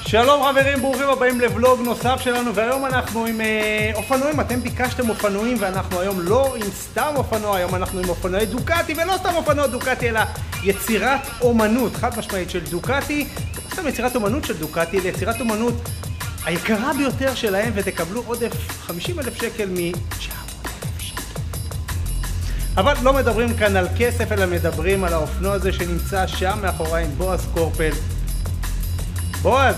שלום חברים, ברוכים הבאים לבלוג נוסף שלנו, והיום אנחנו עם אופנועים. אתם ביקשתם אופנועים ואנחנו היום לא עם סתם אופנוע, היום אנחנו עם אופנועי דוקטי, ולא סתם אופנוע דוקטי אלא יצירת אומנות חד משמעית של דוקטי. לא סתם יצירת אומנות של דוקטי, אלא יצירת אומנות היקרה ביותר שלהם, ותקבלו עודף 50,000 שקל מ-900,000 שקל. אבל לא מדברים כאן על כסף, אלא מדברים על האופנוע הזה שנמצא שם מאחורי עם בועז קורפל. בועז,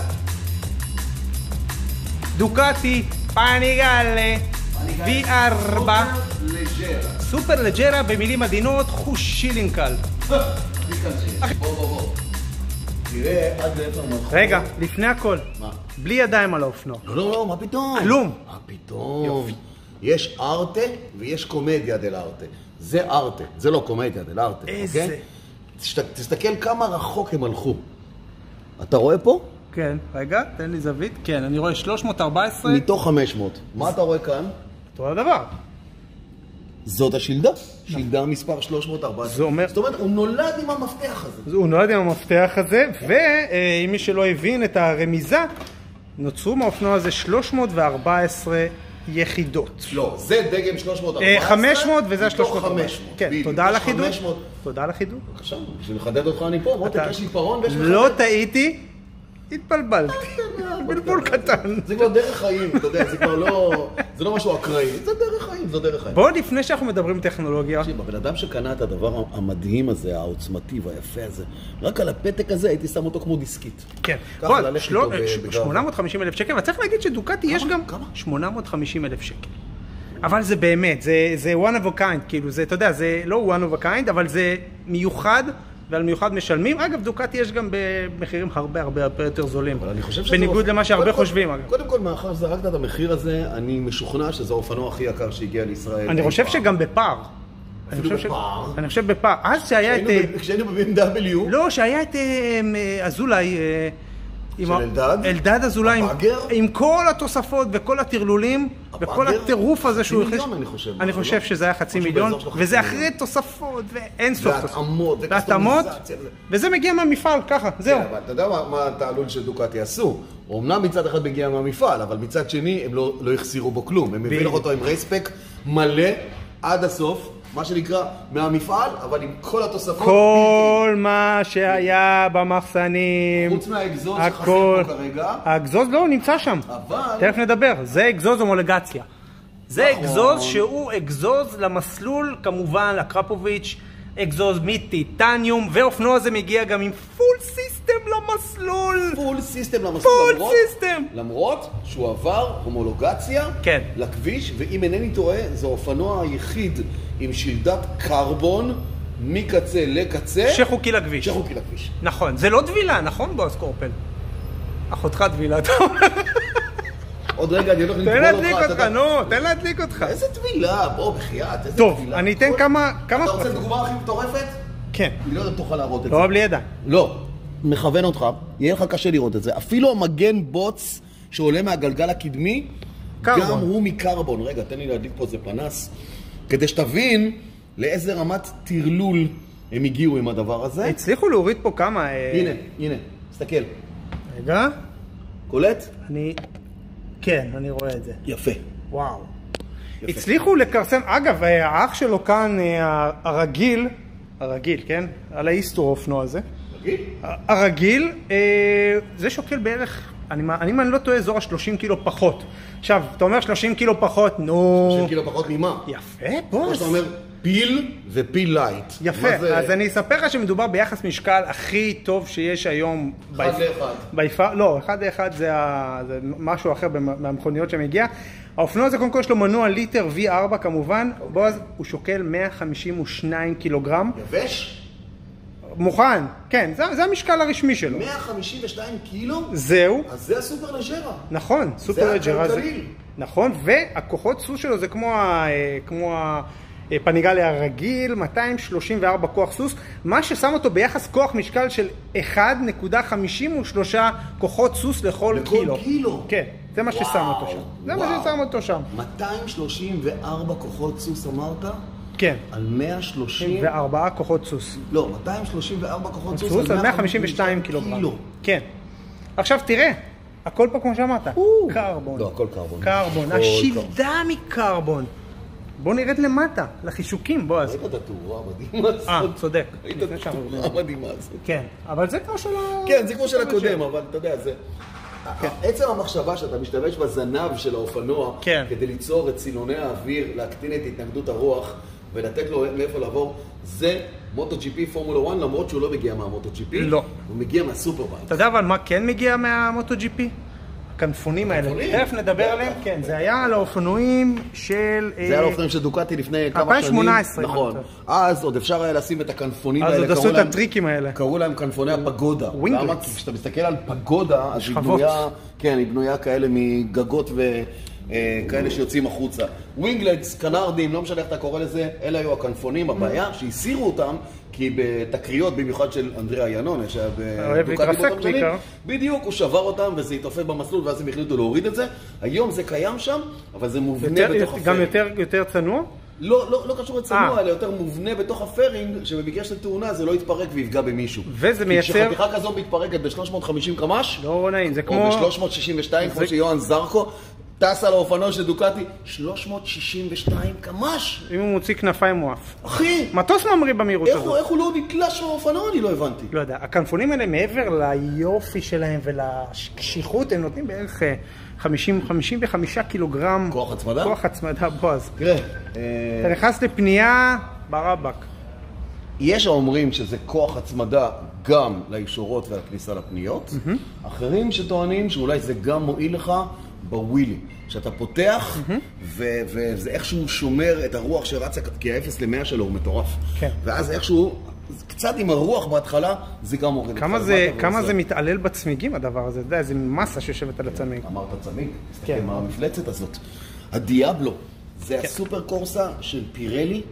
דוקטי פניגאלה V4 סופר לג'רה, במילים עדינות חושילינקל. בוא תראה עד לאיפה אנחנו. רגע, לפני הכל, בלי ידיים על האופנוע. לא, מה פתאום? כלום. מה פתאום? יש ארטה ויש קומדיה דל ארטה. זה ארטה, זה לא קומדיה דל ארטה. איזה? תסתכל כמה רחוק הם הלכו. אתה רואה פה? כן, רגע, תן לי זווית. כן, אני רואה 314 מתוך 500. מה אתה רואה כאן? אותו הדבר. זאת השילדה. שילדה מספר 314. זאת אומרת, הוא נולד עם המפתח הזה. הוא נולד עם המפתח הזה, ואם מי שלא הבין את הרמיזה, נוצרו מהאופנוע הזה 314 יחידות. לא, זה דגם 314. 500 וזה 300. 500. כן, תודה על החידוד. תודה על החידוד. בבקשה, בשביל לחדד אותך אני פה. בוא תקש לי פרון ויש לך... לא טעיתי, התבלבלתי. בלבול קטן. זה כבר דרך חיים, אתה יודע, זה כבר לא... זה לא משהו אקראי, זה דרך חיים, זה דרך חיים. בואו לפני שאנחנו מדברים טכנולוגיה. תקשיב, הבן אדם שקנה את הדבר המדהים הזה, העוצמתי והיפה הזה, רק על הפתק הזה הייתי שם אותו כמו דיסקית. כן. בואו, 850,000 שקל, וצריך להגיד שדוקטי יש גם 850,000 שקל. אבל זה באמת, זה one of a kind, כאילו זה, אתה יודע, זה לא one of a kind, אבל זה מיוחד, ועל מיוחד משלמים. אגב, דוקטי יש גם במחירים הרבה יותר זולים. בניגוד למה שהרבה חושבים, אגב. קודם כל, מאחר שזרקת את המחיר הזה, אני משוכנע שזה האופנוע הכי יקר שהגיע לישראל. אני חושב שגם בפער. אפילו בפער? אני חושב בפער. אז שהיה את... כשהיינו ב-BMW? לא, שהיה את אזולאי... של אלדד? אלדד אזולאי עם כל התוספות וכל התרלולים וכל הטירוף הזה שהוא הכניס. אני חושב שזה היה 500,000, וזה אחרי תוספות ואין סוף תוספות. והתאמות, וזה מגיע מהמפעל, ככה, זהו. אבל אתה יודע מה התעלול שדוקטי עשו? אמנם מצד אחד מגיע מהמפעל, אבל מצד שני הם לא החסירו בו כלום. הם הביאו אותו עם רייספק מלא עד הסוף. מה שנקרא מהמפעל, אבל עם כל התוספות. כל מה שהיה במחסנים. חוץ מהאגזוז שחסר פה כרגע. האגזוז לא, נמצא שם. אבל... תכף נדבר. זה אגזוז הומולגציה. זה אגזוז שהוא אגזוז למסלול, כמובן, לקרפוביץ', אגזוז מטיטניום, ואופנוע הזה מגיע גם עם פול סיסטם למסלול. פול סיסטם למסלול. פול סיסטם. למרות שהוא עבר הומולוגציה לכביש, ואם אינני טועה, זה האופנוע היחיד עם שלדת קרבון מקצה לקצה. שחוקי לכביש. שחוקי לכביש. נכון. זה לא דבילה, נכון בועז קורפל? אחותך דבילה, אתה אומר. עוד רגע, אני הולך לטבול אותך. תן להדליק אותך, נו, תן להדליק אותך. איזה דבילה? בוא, בחייאת, איזה טוב, דבילה. אני אתן כמה... אתה רוצה דוגמה הכי מטורפת? כן. אני לא יודע אם תוכל להראות את זה. לא, בלי ידיים. לא, מכוון אותך, יהיה לך קשה לראות את זה. אפילו המגן בוץ שעולה מהגלגל הקדמי, גם הוא מקרבון. רגע, תן לי להדליק פה איזה פנס, כדי שתבין לאיזה רמת תרלול הם הגיעו עם הדבר הזה. הצליחו להוריד פה כמה... הנה, תסתכל. רגע. קולט? כן, אני רואה את זה. יפה. וואו. הצליחו לקרסם, אגב, האח שלו כאן, הרגיל, כן? על האיסטור האופנוע הזה. הרגיל, זה שוקל בערך, אני לא טועה, אזור ה-30 קילו פחות. עכשיו, אתה אומר 30 קילו פחות, נו... 30 קילו פחות ממה? יפה, בוס. כמו שאתה אומר, פיל ופיל לייט. יפה, אז אני אספר לך שמדובר ביחס משקל הכי טוב שיש היום. 1:1. לא, 1:1 זה משהו אחר מהמכוניות שמגיע. האופנוע הזה קודם כל יש לו מנוע ליטר V4 כמובן. בועז, הוא שוקל 152 קילוגרם. יבש? מוכן, כן, זה המשקל הרשמי שלו. 152 קילו? זהו. אז זה הסופר לג'רה. נכון, סופר לג'רה זה. הקלקליל. נכון, והכוחות סוס שלו זה כמו הפניגאלה הרגיל, 234 כוח סוס, מה ששם אותו ביחס כוח משקל של 1.53 כוחות סוס לכל קילו. לכל קילו? כן, זה מה ששם אותו שם. זה מה ששם אותו שם. 234 כוחות סוס אמרת? כן. על 134 כוחות סוס. לא, 234 כוחות סוס על 152 קילוגרם. כן. עכשיו תראה, הכל פה כמו שאמרת, קרבון. לא, הכל קרבון. קרבון, השלדה מקרבון. בוא נרד למטה, לחישוקים, בועז. ראית את התאורה המדהימה הזאת? צודק. ראית את התאורה המדהימה הזאת. כן, אבל זה כמו של כן, זה כמו של הקודם, אבל אתה יודע, זה... עצם המחשבה שאתה משתמש בזנב של האופנוע כדי ליצור את סילוני האוויר, להקטין את התנגדות הרוח ולתת לו מאיפה לעבור, זה מוטו GP פורמולה 1, למרות שהוא לא מגיע מהמוטו GP. לא. הוא מגיע מהסופרבייק. אתה יודע אבל מה כן מגיע מהמוטו GP? הכנפונים האלה. תכף נדבר עליהם. כן, זה היה על האופנועים של... זה היה על האופנועים של דוקטי לפני כמה שנים. 2018. נכון. אז עוד אפשר היה לשים את הכנפונים האלה. אז עוד עשו את הטריקים האלה. קראו להם כנפוני הפגודה. ווינגלקס. כי כשאתה מסתכל על פגודה, אז היא בנויה... כן, היא בנויה כאלה מגגות וכאלה שיוצאים החוצה. ווינגלקס, קנרדים, לא משנה איך אתה קורא לזה, אלה היו הכנפונים. הבעיה שהסירו אותם, כי בתקריות, במיוחד של אנדריה ינון, שהיה בדוקטי באותם שנים, בדיוק, הוא שבר אותם וזה התעופף במסלול, ואז הם החליטו להוריד את זה. היום זה קיים שם, אבל זה מובנה בתוך הפרינג. גם יותר צנוע? לא קשור לצנוע, אלא יותר מובנה בתוך הפרינג, שבמקרה של תאונה זה לא יתפרק ויפגע במישהו. וזה מייצר... כי כשחתיכה כזו מתפרקת ב-350 קמ"ש, לא נעים, זה כמו... או ב-362, כמו שיוהן זרקו, טס על האופנוע של דוקטי, 362 קמ"ש. אם הוא מוציא כנפיים מואף. אחי! מטוס ממריא במהירות הזאת. איך הוא לא נתלש מהאופנוע? אני לא הבנתי. לא יודע. הכנפונים האלה, מעבר ליופי שלהם ולקשיחות, הם נותנים בערך 55 קילוגרם. כוח הצמדה? כוח הצמדה, בועז. תראה. אתה נכנס לפנייה ברבק. יש האומרים שזה כוח הצמדה גם לישורות והכניסה לפניות. אחרים שטוענים שאולי זה גם מועיל לך בווילי. שאתה פותח, וזה איכשהו שומר את הרוח שרצה, כי ה-0 ל-100 שלו הוא מטורף. כן. ואז איכשהו, קצת עם הרוח בהתחלה, זה גם מוריד. כמה זה מתעלל בצמיגים הדבר הזה? אתה יודע, איזה מסה שיושבת על הצמיג. אמרת צמיג? תסתכל מה המפלצת הזאת. הדיאבלו, זה הסופר קורסה של פירלי.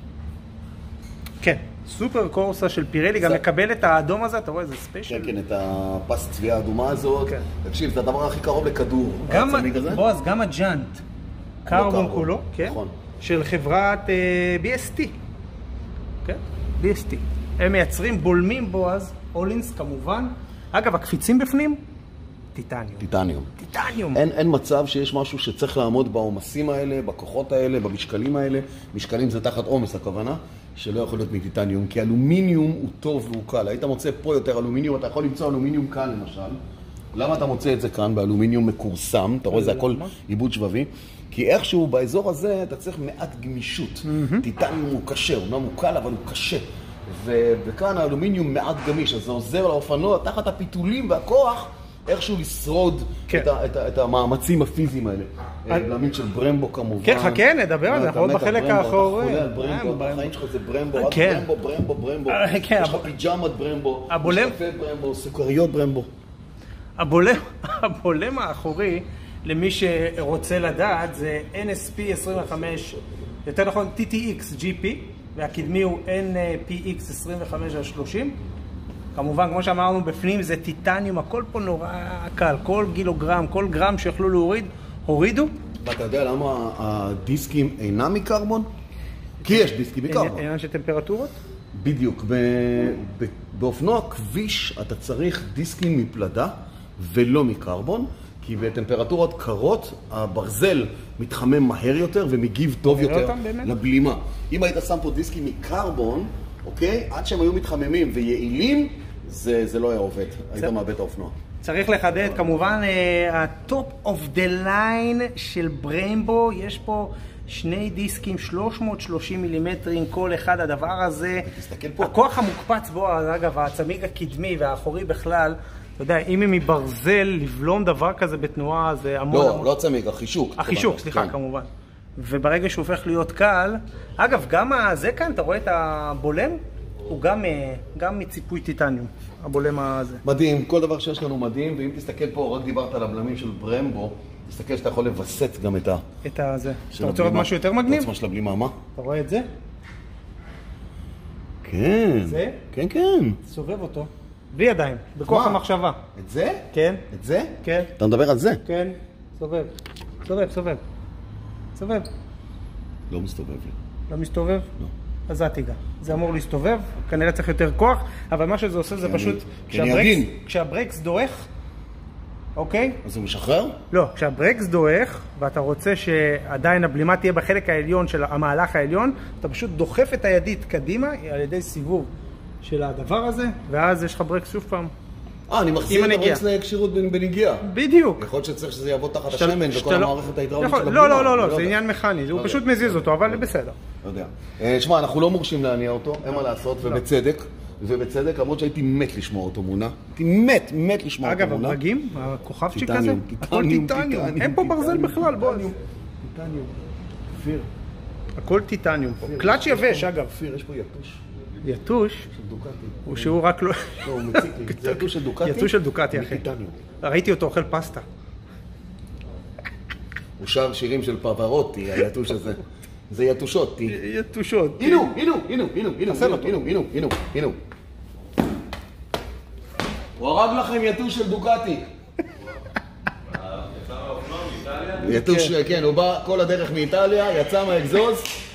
כן. סופר קורסה של פירלי, גם מקבל את האדום הזה, אתה רואה, זה ספיישל. כן, את הפס צביעה האדומה הזאת. תקשיב, זה הדבר הכי קרוב לכדור, הצמיג הזה. בועז, גם הג'אנט, קרבון כולו, של חברת BST. כן, BST. הם מייצרים בולמים, בועז, אולינס כמובן. אגב, הקפיצים בפנים, טיטניום. טיטניום. אין מצב שיש משהו שצריך לעמוד בעומסים האלה, בכוחות האלה, במשקלים האלה. משקלים זה תחת עומס, הכוונה. שלא יכול להיות מטיטניום, כי אלומיניום הוא טוב והוא קל. היית מוצא פה יותר אלומיניום, אתה יכול למצוא אלומיניום קל למשל. למה אתה מוצא את זה כאן באלומיניום מקורסם? אתה רואה, זה הכל עיבוד שבבי. כי איכשהו באזור הזה אתה צריך מעט גמישות. טיטניום הוא קשה, אומנם הוא קל, אבל הוא קשה. וכאן האלומיניום מעט גמיש, אז זה עוזר לאופנוע תחת הפיתולים והכוח, איכשהו לשרוד את המאמצים הפיזיים האלה. בלמים של ברמבו כמובן. כן, חכה, נדבר על זה, אנחנו עוד בחלק האחורי. אתה חולה על ברמבו, החיים שלך זה ברמבו, ברמבו. יש לך פיג'מת ברמבו, משקפי ברמבו, סוכריות ברמבו. הבולם האחורי, למי שרוצה לדעת, זה NSP 25, יותר נכון TTX GP, והקדמי הוא NPX 25-30. כמובן, כמו שאמרנו, בפנים זה טיטניום, הכל פה נורא קל, כל קילוגרם, כל גרם שיכולו להוריד, הורידו. ואתה יודע למה הדיסקים אינם מקרבון? כי יש דיסקים מקרבון. עניין של טמפרטורות? בדיוק. באופנוע כביש אתה צריך דיסקים מפלדה ולא מקרבון, כי בטמפרטורות קרות הברזל מתחמם מהר יותר ומגיב טוב יותר לבלימה. אם היית שם פה דיסקים מקרבון, אוקיי? עד שהם היו מתחממים ויעילים, זה לא היה עובד. היית מאבד את האופנוע. צריך לחדד, כמובן, הטופ אוף דה ליין של ברמבו, יש פה שני דיסקים, 330 מילימטרים כל אחד. הדבר הזה, תסתכל פה. הכוח המוקפץ בו, אגב, הצמיג הקדמי והאחורי בכלל, אתה יודע, אם הם מברזל, לבלום דבר כזה בתנועה, זה המון... לא הצמיג, החישוק. החישוק, סליחה, כמובן. וברגע שהוא הופך להיות קל, אגב, גם זה כאן, אתה רואה את הבולם? הוא גם מציפוי טיטניום, הבולם הזה. מדהים, כל דבר שיש לנו מדהים, ואם תסתכל פה, רק דיברת על הבלמים של ברמבו, תסתכל שאתה יכול לבסט גם את הזה. אתה רוצה עוד משהו יותר מגניב? העוצמה של הבלימה, מה? אתה רואה את זה? כן. זה? כן, כן. סובב אותו. בלי ידיים, בכוח המחשבה. את זה? כן. את זה? כן. אתה מדבר על זה? כן. סובב. לא מסתובב לי. לא מסתובב? לא. אז אל תיגע. זה אמור להסתובב, כנראה צריך יותר כוח, אבל מה שזה עושה זה פשוט, כשהברקס דורך, אוקיי? אז הוא משחרר? לא, כשהברקס דועך, ואתה רוצה שעדיין הבלימה תהיה בחלק העליון של המהלך העליון, אתה פשוט דוחף את הידית קדימה על ידי סיבוב של הדבר הזה, ואז יש לך ברקס שוב פעם. אני מחזיר את הברקס לקשירות בנגיעה. בדיוק. יכול להיות שצריך שזה יעבוד תחת השמן וכל המערכת ההידראולית של הבלימה. לא, זה עניין מכני, הוא פשוט מזיז אותו, אבל בסדר. לא יודע. שמע, אנחנו לא מורשים להניע אותו, אין מה לעשות, ובצדק, למרות שהייתי מת לשמוע אותו מונה. הייתי מת לשמוע אותו מונה. אגב, הברגים, הכוכבצ'יק הזה, הכל טיטניום. אין פה ברזל בכלל, בוא. טיטניום. כפיר. הכל טיטניום פה. קלאץ' יבש, אגב. כפיר, יש פה יתוש. יתוש? של דוקטי. הוא שהוא רק לא... לא, הוא מציק לי. זה יתוש של דוקטי? יתוש של דוקטי, אחי. מטיטניום. ראיתי אותו אוכל פסטה. הוא שר שירים של פברוטי, היתוש הזה. זה יתושות. יתושות. הנו. הוא הרג לכם יתוש של דוקטי. יתוש, כן, הוא בא כל הדרך מאיטליה, יצא מהאקזוז.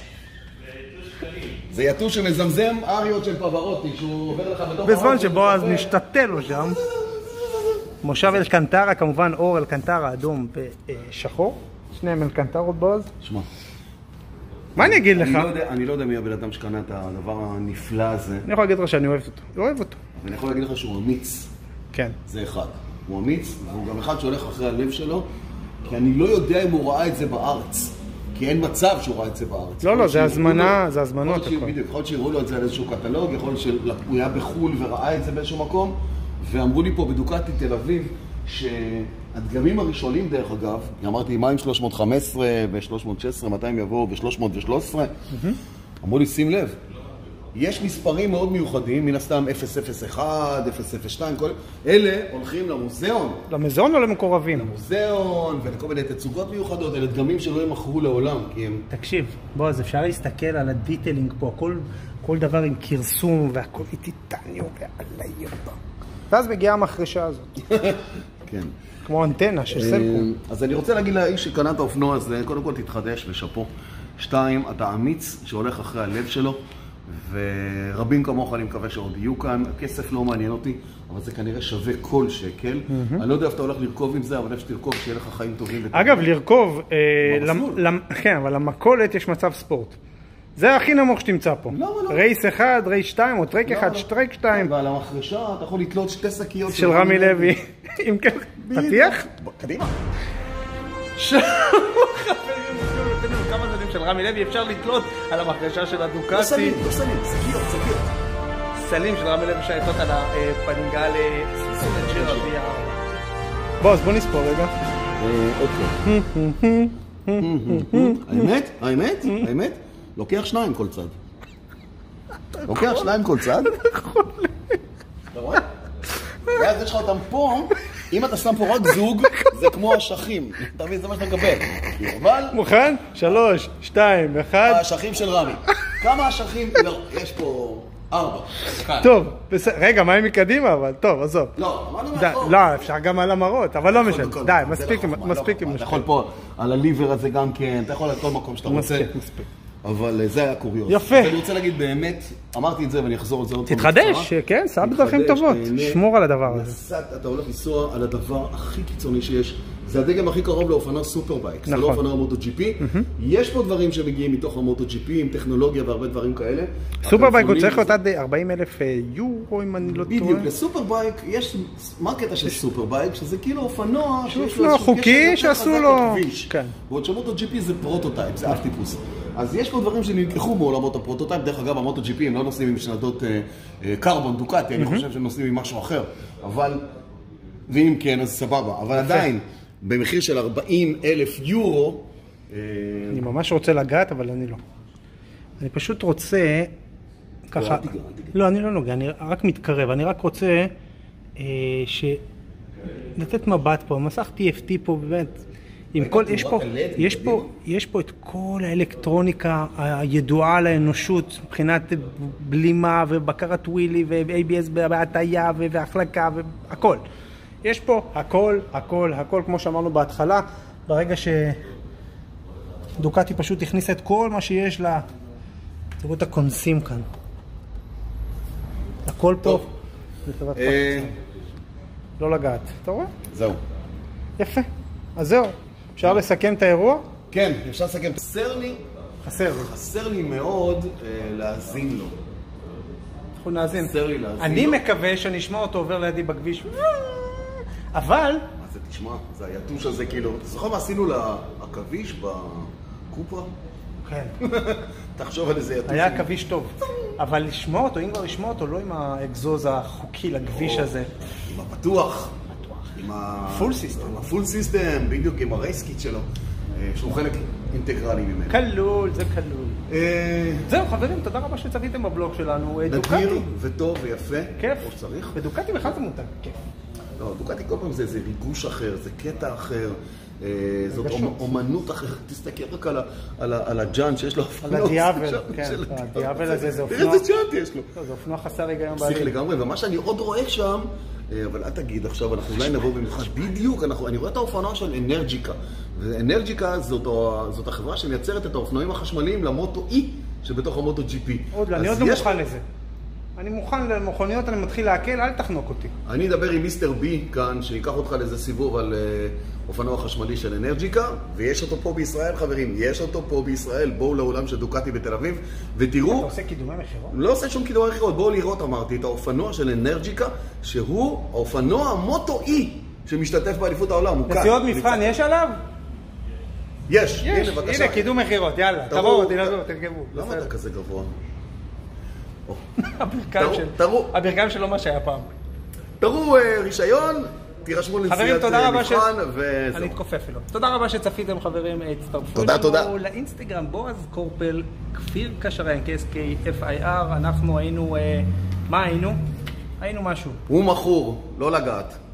זה יתוש שמזמזם אריות של פברוטי, שהוא עובר לך בתוך... בזמן שבועז משתתל לו שם. מושב אלקנטרה, כמובן אור אלקנטרה אדום ושחור. שניהם אלקנטרות בועז. שמע. מה אני אגיד לך? אני לא יודע מי הבן אדם שקנה את הדבר הנפלא הזה. אני יכול להגיד לך שאני אוהב אותו. אני יכול להגיד לך שהוא אמיץ. כן. זה אחד. הוא אמיץ, והוא גם אחד שהולך אחרי הלב שלו, כי אני לא יודע אם הוא ראה את זה בארץ. כי אין מצב שהוא ראה את זה בארץ. לא, זה הזמנה, זה הזמנות. בדיוק, יכול להיות שיראו לו את זה על איזשהו קטלוג, יכול להיות שהוא היה בחול וראה את זה באיזשהו מקום, ואמרו לי פה בדוקטי תל אביב, שהדגמים הראשונים דרך אגב, אמרתי מה עם 315 ו-316, מתי הם יבואו ב-313, אמרו לי שים לב, יש מספרים מאוד מיוחדים, מן הסתם 001, 002, כל אלה הולכים למוזיאון. למוזיאון או למקורבים? למוזיאון ולכל מיני תצוגות מיוחדות, אלה דגמים שלא ימכרו לעולם, כי הם... תקשיב, בועז, אפשר להסתכל על הדיטלינג פה, כל דבר עם קרסום והכל טיטניום ועלי יובה. ואז מגיעה המחרשה הזאת. כן. כמו אנטנה של סלקום. אז אני רוצה להגיד לאיש שקנה את האופנוע הזה, קודם כל תתחדש ושפו. 2, אתה אמיץ שהולך אחרי הלב שלו, ורבים כמוך אני מקווה שעוד יהיו כאן. הכסף לא מעניין אותי, אבל זה כנראה שווה כל שקל. אני לא יודע איפה אתה הולך לרכוב עם זה, אבל איפה שתרכוב שיהיה לך חיים טובים. אגב, לרכוב, כן, אבל למכולת יש מצב ספורט. זה הכי נמוך שתמצא פה. רייס 1, רייס 2, או טרק 1, טרק 2. ועל המחרשה אתה יכול לתלות 2 שקיות של רמי לוי. אם כן, פתיח? קדימה. כמה זנים של רמי לוי אפשר לתלות על המחרשה של הדוקטי. לא סלים, שקיות. סלים של רמי לוי שהייתות על הפנינגה לסונג'ר אביה. בוא, אז בוא נספור רגע. אוקיי. האמת? לוקח 2 כל צד. לוקח 2 כל צד. אתה רואה? ואז יש לך אותם פה, אם אתה שם פה רק זוג, זה כמו אשכים. אתה מבין, זה מה שאתה מקבל. אבל... מוכן? 3, 2, 1. האשכים של רמי. כמה אשכים? לא, יש פה 4. טוב, רגע, מה עם מקדימה אבל? טוב, עזוב. לא, אמרנו מאחור. לא, אפשר גם על המראות, אבל לא משנה. די, מספיק עם אתה יכול פה על הליבר הזה גם כן, אתה יכול על כל מקום שאתה רוצה. מספיק. אבל זה היה קוריוז. יפה. אני רוצה להגיד באמת, אמרתי את זה ואני אחזור על זה עוד פעם. תתחדש, כן, סע בדרכים טובות. שמור על הדבר הזה. אתה הולך לנסוע על הדבר הכי קיצוני שיש. זה הדגם הכי קרוב לאופנוע סופרבייק. זה לא אופנוע מוטו ג'י פי. יש פה דברים שמגיעים מתוך המוטו ג'י פי, עם טכנולוגיה והרבה דברים כאלה. סופרבייק הוא צריך להיות עד 40,000 יורו, אם אני לא טועה. בדיוק, לסופרבייק יש, מה הקטע של סופרבייק? שזה כאילו אופנוע חוקי שעשו לו. ועוד שמוטו ג'י פי זה פרוטוטייפ, זה אף טיפוס. אז יש פה דברים שנלקחו מעולמות הפרוטוטייפ. דרך אגב, המוטו ג'י פי הם לא נוסעים עם שנדות קרבון דוקטי, אני חושב שהם נוסעים עם משהו אחר. אבל, ואם כן, אז סבבה. אבל עדיין, במחיר של 40,000 יורו... אני ממש רוצה לגעת, אבל אני לא. אני פשוט רוצה... ככה... לא, אני לא נוגע, אני רק מתקרב. אני רק רוצה לתת מבט פה, מסך TFT פה, באמת. יש פה את כל האלקטרוניקה הידועה לאנושות מבחינת בלימה ובקרת ווילי ו-ABS בהטיה והחלקה והכל. יש פה הכל כמו שאמרנו בהתחלה, ברגע שדוקטי פשוט הכניסה את כל מה שיש לה. תראו את הקונסים כאן. הכל פה. לא לגעת. אתה רואה? זהו. יפה. אז זהו. אפשר לסכם את האירוע? כן, אפשר לסכם. חסר לי מאוד להאזין לו. אנחנו נאזין. חסר לי להאזין לו. אני מקווה שאני אשמע אותו עובר לידי בכביש. אבל... מה זה, תשמע, זה היתוש הזה כאילו... אתה זוכר מה עשינו לעכביש בקופרה? כן. תחשוב על איזה יתוש. היה עכביש טוב. אבל לשמוע אותו, אם כבר לשמוע אותו, לא עם האגזוז החוקי לכביש הזה. עם הפתוח. עם הפול סיסטם. עם הפול סיסטם, בדיוק עם הרייסקיט שלו. שהוא חלק אינטגרלי ממנו. כלול, זה כלול. זהו, חברים, תודה רבה שצפיתם בבלוג שלנו. נדיר וטוב ויפה. כיף. כמו שצריך. ודוקטי בכלל זה מותג. כיף. לא, דוקטי כל פעם זה ריגוש אחר, זה קטע אחר. זאת אומנות אחרת. תסתכל רק על הג'אנט שיש לו אופנוע. על הדיאבל, כן. הדיאבל הזה זה אופנוע. תראה איזה ג'אנט יש לו. זה אופנוע חסר היגיון פסיך לגמרי, ומה שאני עוד רואה שם, אבל אל תגיד עכשיו, אנחנו אולי נבוא במיוחד, בדיוק, אני רואה את האופנוע של אנרג'יקה, ואנרג'יקה זאת החברה שמייצרת את האופנועים החשמליים למוטו E שבתוך המוטו GP. אני עוד לא מוכן לזה. אני מוכן למכוניות, אני מתחיל להקל, אל תחנוק אותי. אני אדבר עם מיסטר בי כאן, שיקח אותך לאיזה סיבוב על אופנוע חשמלי של אנרג'יקה, ויש אותו פה בישראל, חברים, יש אותו פה בישראל. בואו לאולם של דוקטי בתל אביב, ותראו... אתה עושה קידומי מחירות? לא עושה שום קידומי מחירות, בואו לראות, אמרתי, את האופנוע של אנרג'יקה, שהוא האופנוע המוטו E, שמשתתף באליפות העולם. נסיעות מבחן יש עליו? יש, הנה בבקשה. הנה, קידום מחירות, יאללה, תבואו, תרגבו. למה אתה כזה גבוה? הברכיים שלו מה שהיה פעם. תראו רישיון, תירשמו לנסיעת מבחן וזהו. אני אתכופף לו. תודה רבה שצפיתם חברים, הצטרפו לנו לאינסטגרם בועז קורפל, כפיר קשריין, KSKFIR, אנחנו היינו, מה היינו? היינו משהו. הוא מכור, לא לגעת.